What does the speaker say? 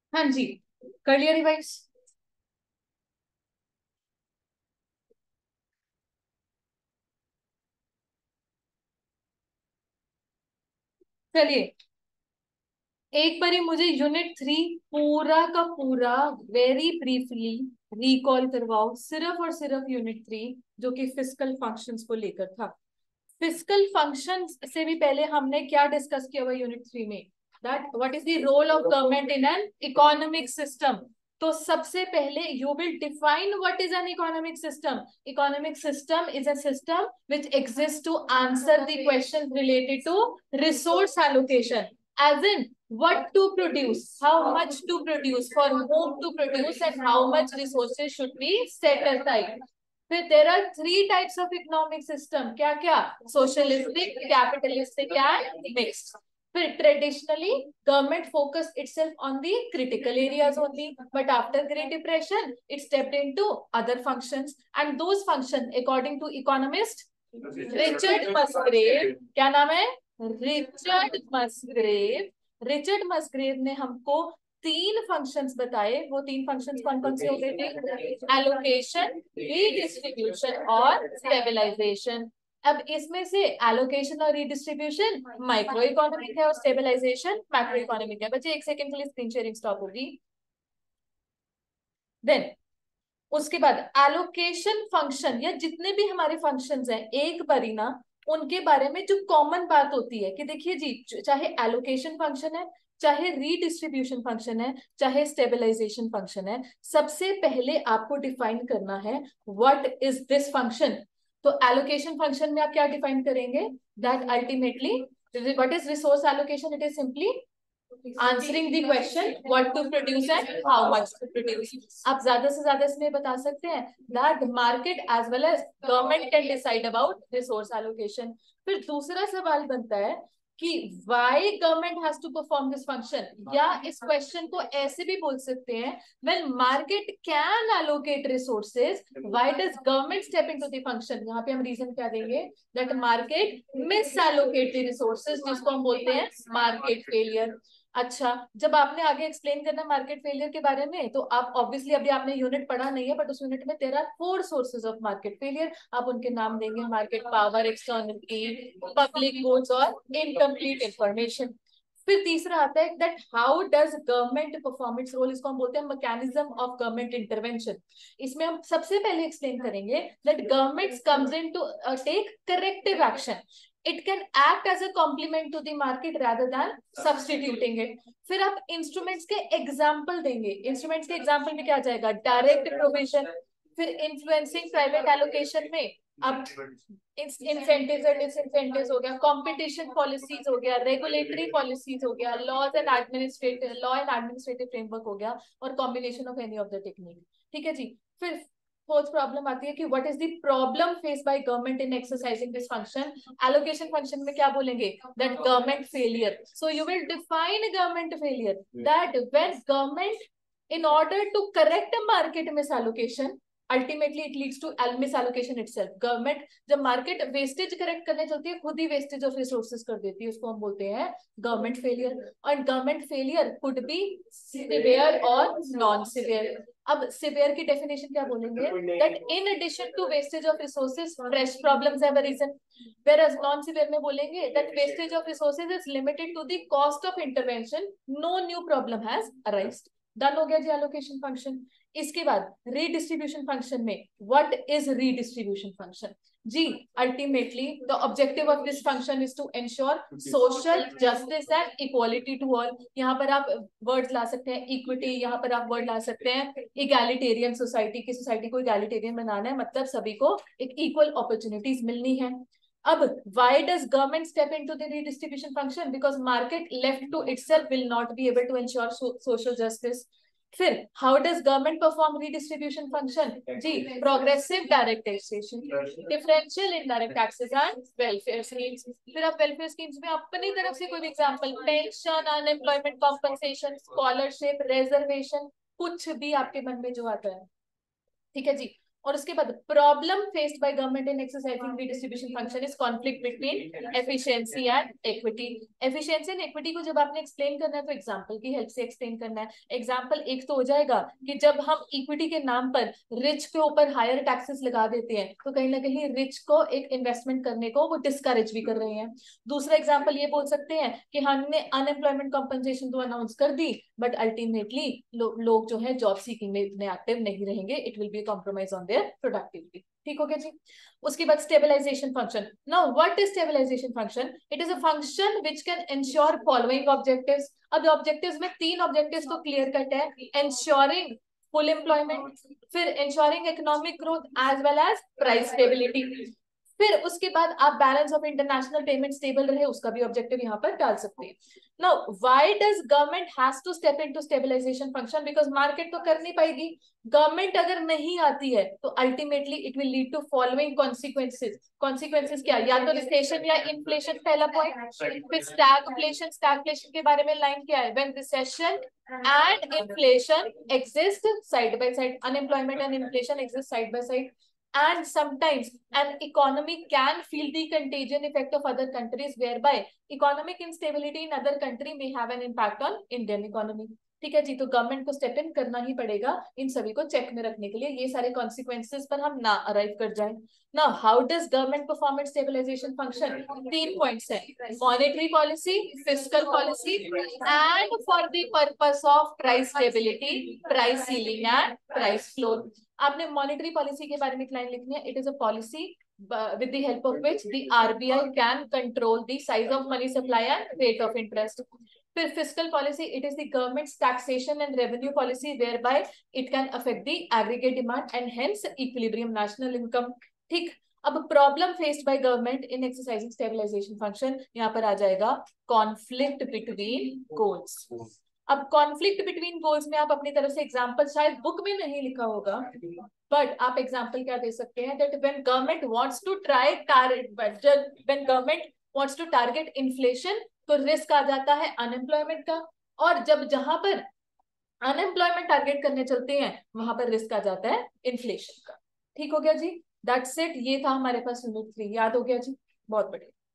हाँ जी, कर लिया रिवाइज। चलिए, एक बारी मुझे यूनिट 3 पूरा का पूरा वेरी ब्रीफली रिकॉल करवाओ, सिर्फ और सिर्फ यूनिट 3 जो कि फिस्कल फंक्शंस को लेकर था। फिस्कल फंक्शंस से भी पहले हमने क्या डिस्कस किया हुआ यूनिट 3 में, that what is the role of government in an economic system. तो सबसे पहले you will define what is an economic system. Economic system is a system which exists to answer the questions related to resource allocation, as in what to produce, how much to produce, for whom to produce, and how much resources should be set aside. फिर there are 3 types of economic system, क्या क्या? Socialistic, capitalistic and mixed. फिर traditionally government focus itself on the critical areas only, but after great depression it stepped into other functions, and those function according to economist Richard Musgrave, क्या नाम है? Richard मस्ग्रेव। Richard मस्ग्रेव ने हमको 3 functions बताए। वो 3 functions कौन कौन से हो गए थे? एलोकेशन, रीडिस्ट्रीब्यूशन और स्टेबलाइजेशन। अब इसमें से एलोकेशन और रीडिस्ट्रीब्यूशन माइक्रो इकोनॉमिक है और स्टेबलाइजेशन मैक्रो इकोनॉमिक है। बच्चे एक सेकंड के लिए स्क्रीन शेयरिंग स्टॉप होगी। देन उसके बाद एलोकेशन फंक्शन या जितने भी हमारे फंक्शंस हैं, एक बारी ना उनके बारे में जो कॉमन बात होती है कि देखिए जी, चाहे एलोकेशन फंक्शन है, चाहे रीडिस्ट्रीब्यूशन फंक्शन है, चाहे स्टेबलाइजेशन फंक्शन है, सबसे पहले आपको डिफाइन करना है व्हाट इज दिस फंक्शन। तो एलोकेशन फंक्शन में आप क्या डिफाइन करेंगे? That ultimately what is resource allocation? It is simply answering the question what to produce and how much to produce. आप ज्यादा से ज्यादा इसमें बता सकते हैं that market as well as government can decide about resource allocation. फिर दूसरा सवाल बनता है कि why government has to perform this function, या इस क्वेश्चन को ऐसे भी बोल सकते हैं when market can allocate resources why does government step into the function. यहाँ पे हम रीजन क्या देंगे? That market misallocate the resources, जिसको हम बोलते हैं मार्केट फेलियर। अच्छा, जब आपने आगे एक्सप्लेन करना मार्केट फेलियर के बारे में, तो आप ऑब्वियसली अभी आपने यूनिट पढ़ा नहीं है, बट उस यूनिट में there are 4 sources of market failure. आप उनके नाम देंगे, market power, external need, public goods और इनकम्प्लीट इंफॉर्मेशन। फिर तीसरा आता है that how does government perform its role, इसको हम बोलते हैं मैकेनिज्म ऑफ गवर्नमेंट इंटरवेंशन। इसमें हम सबसे पहले एक्सप्लेन करेंगे that government comes in to take corrective action. It can act as a complement to the market rather than substituting it. फिर आप इंस्ट्रूमेंट्स के एग्जाम्पल देंगे। इंस्ट्रूमेंट्स के एग्जाम्पल में क्या आ जाएगा? Direct provision. फिर इन्फ्लुएंसिंग प्राइवेट एलोकेशन में अब इंसेंटिव्स और डिसइंसेंटिव्स हो गया, कंपटीशन पॉलिसीज हो गया, रेगुलेटरी पॉलिसीज हो गया, लॉ एंड एडमिनिस्ट्रेटिव फ्रेमवर्क हो गया, और combination of any of the technique. ठीक है जी। फिर फोर्थ प्रॉब्लम आती है कि what is the problem face by government in exercising this function. Allocation function में क्या बोलेंगे? That government failure. So you will define government failure that when government in order to correct a market misallocation, ultimately it leads to misallocation itself। Government जब market wastage correct करने चलती है, खुद ही wastage of resources कर देती है, उसको हम बोलते हैं गवर्नमेंट फेलियर। और government failure could be severe और नॉन सिवियर। अब सिवियर की डेफिनेशन क्या बोलेंगे? That in addition to wastage of resources fresh problems have arisen. whereas non severe में बोलेंगे that wastage of resources is limited to the cost of intervention, no new problem has arised. Done हो गया जी allocation function. इसके बाद redistribution function में what is redistribution function? जी, ultimately the objective of this function is to ensure social justice and equality to all. यहाँ पर आप वर्ड्स ला सकते हैं इक्विटी, यहाँ पर आप वर्ड ला सकते हैं इगैलिटेरियन सोसाइटी। की सोसाइटी को इगैलिटेरियन बनाना है, मतलब सभी को एक इक्वल अपॉर्चुनिटीज मिलनी है। अब why does government step into the redistribution function? Because market left to itself will not be able to ensure social justice. फिर how does government perform redistribution function? Ji, progressive direct taxation, differential indirect taxes and welfare schemes। फिर आप welfare schemes में अपनी तरफ से कोई भी example, pension, unemployment compensation, scholarship, reservation, कुछ भी आपके मन में जो आता है। ठीक है जी। और उसके बाद problem faced by government in exercising redistribution function is conflict between efficiency and equity. Efficiency and equity को जब आपने एक्सप्लेन करना है तो एग्जांपल की हेल्प से एक्सप्लेन करना है। एग्जांपल एक तो हो जाएगा कि जब हम इक्विटी के नाम पर रिच के ऊपर हायर टैक्सेस लगा देते हैं तो कहीं ना कहीं रिच को एक इन्वेस्टमेंट करने को वो डिस्करेज भी कर रहे हैं। दूसरा एग्जांपल ये बोल सकते हैं कि हमने अनएम्प्लॉयमेंट कॉम्पनसेशन तो अनाउंस कर दी बट अल्टीमेटली लोग जो है जॉब सीकिंग में इतने एक्टिव नहीं रहेंगे, it will be compromise on their productivity. ठीक हो गया जी। उसके बाद stabilization function. Now what is stabilization function? It is a function which can ensure following objectives. अब ऑब्जेक्टिव्स में 3 ऑब्जेक्टिव्स तो क्लियर कट है, इंश्योरिंग फुल एम्प्लॉयमेंट, फिर ensuring economic growth as well as price stability, फिर उसके बाद आप balance of international payment stable रहे उसका भी ऑब्जेक्टिव यहाँ पर डाल सकते हैं। Now why does government has to step into stabilization function? Because market तो कर नहीं पाएगी। गवर्नमेंट अगर नहीं आती है तो ultimately it will lead to following consequences. Consequences क्या? या तो रिसेशन या इन्फ्लेशन, पहला पॉइंट। फिर स्टैगफ्लेशन, स्टैगफ्लेशन के बारे में लाइन क्या है? When recession and inflation exist side by side, unemployment and inflation exist side by side, and sometimes an economy can feel the contagion effect of other countries whereby economic instability in other country may have an impact on Indian economy। ठीक है जी। तो government को step in करना ही पड़ेगा इन सभी को check में रखने के लिए, ये सारे कॉन्सिक्वेंसेस पर हम ना अराइव कर जाए। Now how does government perform its stabilization function? 3 points है, monetary policy, fiscal policy and for the purpose of price stability, price ceiling and price floor. आपने मॉनेटरी पॉलिसी के बारे में एक लाइन लिखनी है, it is a policy with the help of which the RBI can control the size of money supply and rate of interest। फिर fiscal policy, it is the government's taxation and revenue policy whereby it can affect the aggregate demand and hence equilibrium national income। ठीक। अब problem faced by government in exercising stabilization function, यहाँ पर आ जाएगा conflict between goals. अब conflict between goals में आप अपनी तरफ से एग्जांपल, शायद बुक में नहीं लिखा होगा बट आप एग्जांपल क्या दे सकते हैं, that when government wants to try target, when government wants to target inflation तो रिस्क आ जाता है अनएम्प्लॉयमेंट का, और जब जहां पर अनएम्प्लॉयमेंट टारगेट करने चलते हैं वहां पर रिस्क आ जाता है इन्फ्लेशन का। ठीक हो गया जी। दैट्स इट, ये था हमारे पास यूनिट 3, याद हो गया जी? बहुत बढ़िया।